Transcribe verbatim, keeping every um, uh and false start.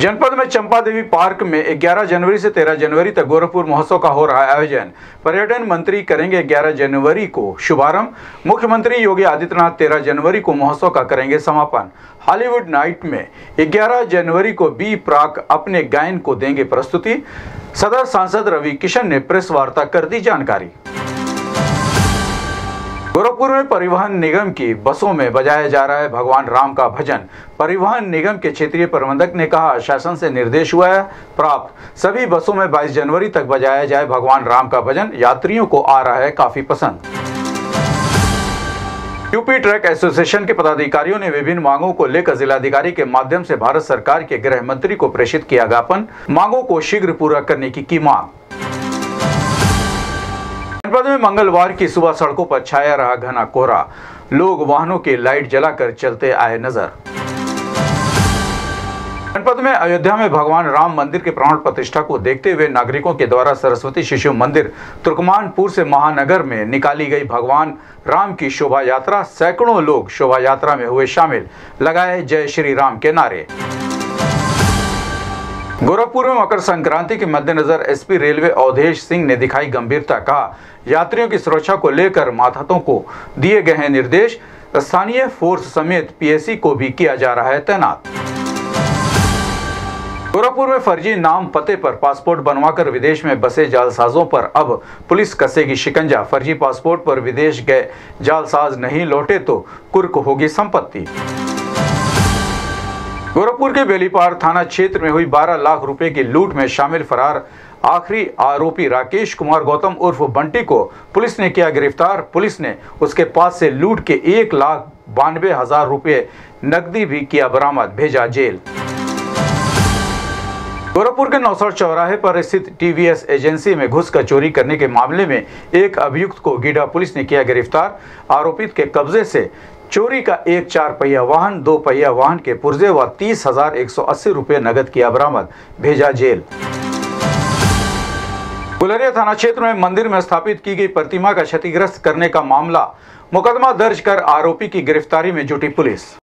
जनपद में चंपा देवी पार्क में ग्यारह जनवरी से तेरह जनवरी तक गोरखपुर महोत्सव का हो रहा है आयोजन। पर्यटन मंत्री करेंगे ग्यारह जनवरी को शुभारंभ। मुख्यमंत्री योगी आदित्यनाथ तेरह जनवरी को महोत्सव का करेंगे समापन। हॉलीवुड नाइट में ग्यारह जनवरी को बी प्राक अपने गायन को देंगे प्रस्तुति। सदर सांसद रवि किशन ने प्रेस वार्ता कर दी जानकारी। गोरखपुर में परिवहन निगम की बसों में बजाया जा रहा है भगवान राम का भजन। परिवहन निगम के क्षेत्रीय प्रबंधक ने कहा, शासन से निर्देश हुआ है प्राप्त, सभी बसों में बाईस जनवरी तक बजाया जाए भगवान राम का भजन। यात्रियों को आ रहा है काफी पसंद। यूपी ट्रक एसोसिएशन के पदाधिकारियों ने विभिन्न मांगों को लेकर जिलाधिकारी के माध्यम से भारत सरकार के गृह मंत्री को प्रेषित किया ज्ञापन। मांगों को शीघ्र पूरा करने की की मांग। जनपद में मंगलवार की सुबह सड़कों पर छाया रहा घना कोहरा। लोग वाहनों की लाइट जलाकर चलते आए नजर। जनपद में अयोध्या में भगवान राम मंदिर के प्राण प्रतिष्ठा को देखते हुए नागरिकों के द्वारा सरस्वती शिशु मंदिर तुर्कमानपुर से महानगर में निकाली गई भगवान राम की शोभा यात्रा। सैकड़ों लोग शोभा यात्रा में हुए शामिल, लगाए जय श्री राम के नारे। गोरखपुर में मकर संक्रांति के मद्देनजर एसपी रेलवे अवधेश सिंह ने दिखाई गंभीरता। कहा, यात्रियों की सुरक्षा को लेकर मातहतों को दिए गए हैं निर्देश। स्थानीय फोर्स समेत पीएसी को भी किया जा रहा है तैनात। गोरखपुर में फर्जी नाम पते पर पासपोर्ट बनवाकर विदेश में बसे जालसाजों पर अब पुलिस कसेगी शिकंजा। फर्जी पासपोर्ट पर विदेश गए जालसाज नहीं लौटे तो कुर्क होगी संपत्ति। गोरखपुर के बेलीपार थाना क्षेत्र में हुई बारह लाख रुपए की लूट में शामिल फरार आखिरी आरोपी राकेश कुमार गौतम उर्फ बंटी को पुलिस ने किया गिरफ्तार। पुलिस ने उसके पास से लूट के एक लाख बानवे हजार रुपये नकदी भी किया बरामद, भेजा जेल। गोरखपुर के नौसर चौराहे पर स्थित टीवीएस एजेंसी में घुसकर चोरी करने के मामले में एक अभियुक्त को गीडा पुलिस ने किया गिरफ्तार। आरोपित के कब्जे से चोरी का एक चार पहिया वाहन, दो पहिया वाहन के पुर्जे व तीस हजार एक सौ अस्सी रुपये नगद किया बरामद, भेजा जेल। गुलरिया थाना क्षेत्र में मंदिर में स्थापित की गई प्रतिमा का क्षतिग्रस्त करने का मामला, मुकदमा दर्ज कर आरोपी की गिरफ्तारी में जुटी पुलिस।